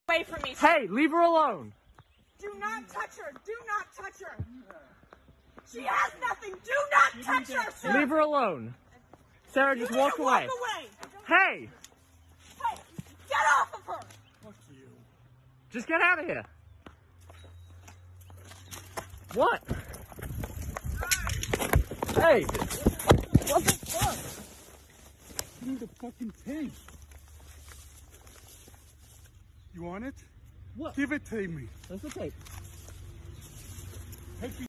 away from me. Hey, leave her alone. Do not touch her. Do not touch her. She has nothing. Do not touch her, sir. Leave her alone. Sarah, just walk away. Hey! Hey, get off of her. Fuck you. Just get out of here. What? Hey! What the fuck? You need a fucking tank. You want it? What? Give it to me. That's okay. Take